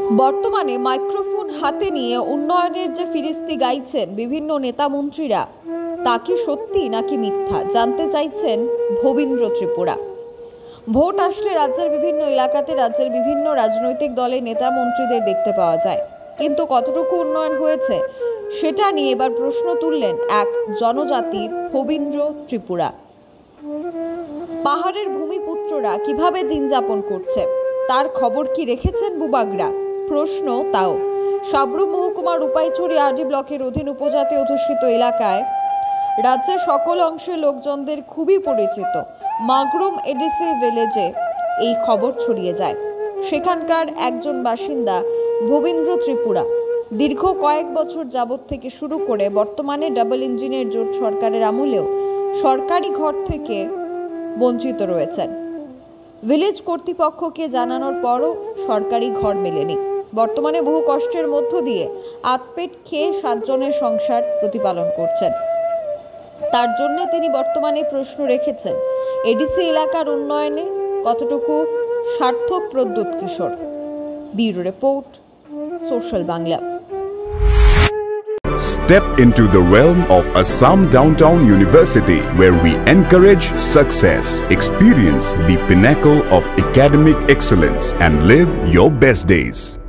বর্তমানে মাইক্রোফোন হাতে নিয়ে উন্নয়নের যে ফিরিস্তি গাইছেন বিভিন্ন নেতা মন্ত্রীরা, তা কি সত্যি নাকি মিথ্যা জানতে চাইছেন ভবীন্দ্র ত্রিপুরা। ভোট আসলে রাজ্যের বিভিন্ন এলাকাতে রাজ্যের বিভিন্ন রাজনৈতিক দলের নেতা মন্ত্রীদের দেখতে পাওয়া যায়, কিন্তু কতটুকু উন্নয়ন হয়েছে সেটা নিয়ে এবার প্রশ্ন তুললেন এক জনজাতি ভবীন্দ্র ত্রিপুরা। পাহাড়ের ভূমিপুত্ররা কিভাবে দিন যাপন করছে তার খবর কি রেখেছেন বুবাগরা? প্রশ্ন তাও সাবরু মহকুমার উপাইছড়ি আরডি ব্লকের অধীন উপজাতি অধ্যুষিত এলাকায় রাজ্যের সকল অংশের লোকজনদের খুবই পরিচিত মাগরুম এডিসি ভিলেজে এই খবর ছড়িয়ে যায়। সেখানকার একজন বাসিন্দা ভবীন্দ্র ত্রিপুরা দীর্ঘ কয়েক বছর যাবৎ থেকে শুরু করে বর্তমানে ডাবল ইঞ্জিনের জোট সরকারের আমলেও সরকারি ঘর থেকে বঞ্চিত রয়েছেন। ভিলেজ কর্তৃপক্ষকে জানানোর পরও সরকারি ঘর মেলেনি। বর্তমানে বহু কষ্টের মধ্য দিয়ে আতপেট খেয়ে 7 জনের সংসার প্রতিপালন করছেন। তার জন্য তিনি বর্তমানে প্রশ্ন রেখেছেন এডিসি এলাকার উন্নয়নে কতটুকু সার্থক Pradyut Kishore. Bureau report, social Bangla. Step into the realm of Assam Downtown University, where we encourage success, experience the pinnacle of academic excellence, and live your best days.